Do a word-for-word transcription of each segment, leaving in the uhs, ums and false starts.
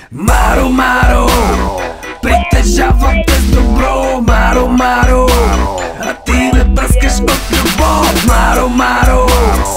Маро, Маро, притежавам без добро. Маро, Маро, а ти ме пръскаш от любов. Маро, Маро,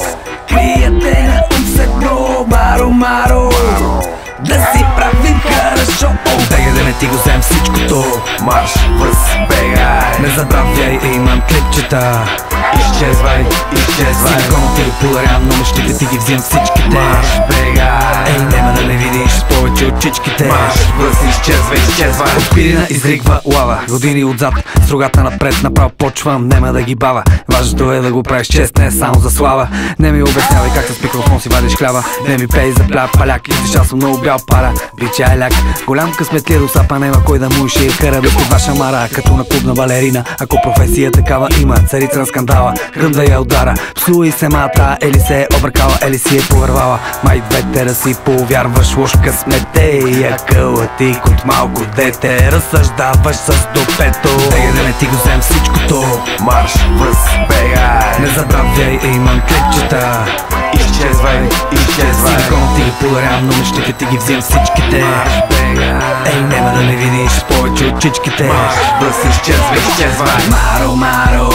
криете на ум с едно. Маро, Маро, да си правим хорошо. Бегай да не ти го взем всичкото. Марш, възбегай. Не забравяй, имам клипчета. Изчезвай, изчезвай. Силиконът ти го подарям, но мечтите ти ги взимам всичките. Марш, бегай. Ей, няма да ме видиш повече от чичките. Марш, въз, изчезвай, изчезвай. От пирина изригва лава, години отзад, с рогата напред направо почвам, няма да ги бава. Важното е да го правиш чест, не само за слава. Не ми обяснявай как с микрофон си вадиш хляба. Не ми пей за пля паляк, издишал съм много бял пара. Бича ляк, голям късмет ли русапа, няма кой да му и ще кара без ваша мара. Като на клубна балерина, ако професия такава има, царица на скандала, гръм да я удара. Псуй се мата, или се е объркала, или си е повървала. Май двете да си повярваш, лош късмет е. Якъла ти от малко дете, разсъждаваш с допето. Бегай да не ти го взем всичкото. Марш, възбегай. Не забравяй, имам клипчета. Изчезвай, изчезвай. Силиконът ти ги подарям, но мечтите ти ги взимам всичките. Марш, бегай. Ей, няма да не видиш повече от чичките. Марш, въз, изчезвай, изчезвай. Маро, Маро,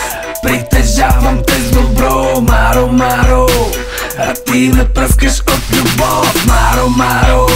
притежавам без добро. Маро, Маро, а ти ме пръскаш от любов. Маро, Маро,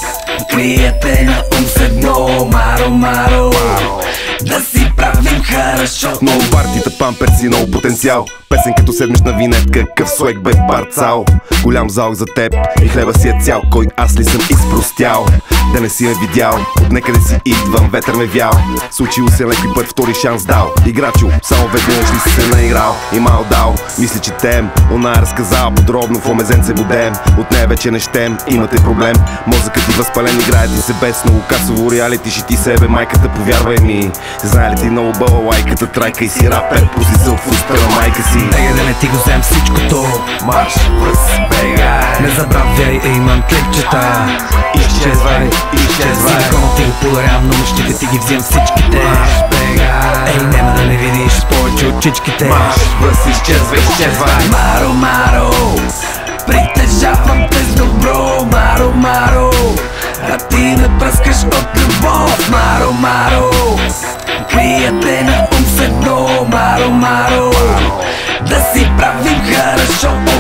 криете на ум с едно. Маро, Маро, да си правим хорошо. Много партита, памперси, много потенциал. Песен като седнеш на винетка, къв слоек бе барцал. Голям залог за теб и хлеба си е цял. Кой аз ли съм изпростял? Да не си ме видял, от некъде си идвам, ветър ме вял. Случило се леки път, втори шанс дал. Играчо, само веднъж ли си се наиграл и мал дал. Мисли, че тем, она е разказал подробно в омезенце будем. От нея вече не щем, имате проблем. Мозъкът ти възпален, играе ти се бесно. Касово реалити, шити себе, майката, повярвай ми. Знае ли ти много бъла лайката, трайка и си рапер, пуси се в уста на майка си. Бегай да не ти го взем всичкото. Марш, възбегай. Не забравяй, имам клипчета. Изчезвай, изчезвай. Силиконът ти го подарям, но мечтите ти ги взимам всичките. Марш, бегай. Ей, няма да не видиш повече от чичките. Марш, въз, изчезвай, изчезвай. Маро, Маро, притежавам без добро. Маро, Маро, а ти ме пръскаш от любов. Маро, Маро, криете на ум с едно. Маро, Маро, да си правим хорошо.